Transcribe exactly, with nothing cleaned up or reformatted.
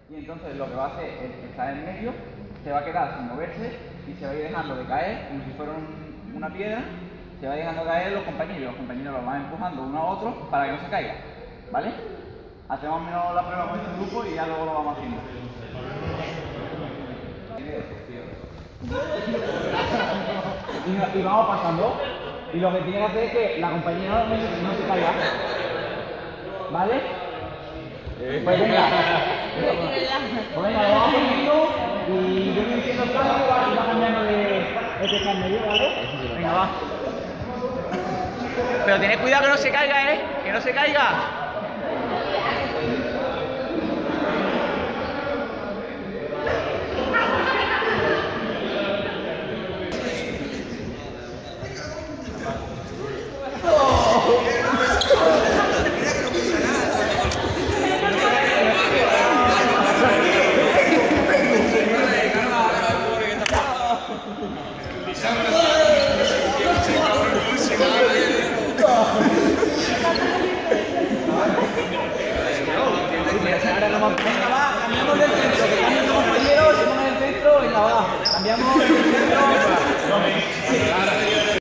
y entonces lo que va a hacer es que está en medio, se va a quedar sin moverse y se va a ir dejando de caer como si fuera un, una piedra, se va los caer los compañeros, los compañeros los van empujando uno a otro para que no se caiga, ¿vale? Hacemos menos la prueba con este grupo y ya luego lo vamos haciendo. Y, y vamos pasando, y lo que tiene que hacer es que la compañera no, no se caiga, ¿vale? Pues venga, pues venga, lo vamos poniendo y yo me entiendo el paso y va cambiando de este está en medio, ¿vale? Venga, va. Pero tened cuidado que no se caiga, ¿eh? Que no se caiga. Ahora no vamos, venga, va, cambiamos del centro, que cambien los compañeros, se pongan en el centro, venga, va, cambiamos el centro.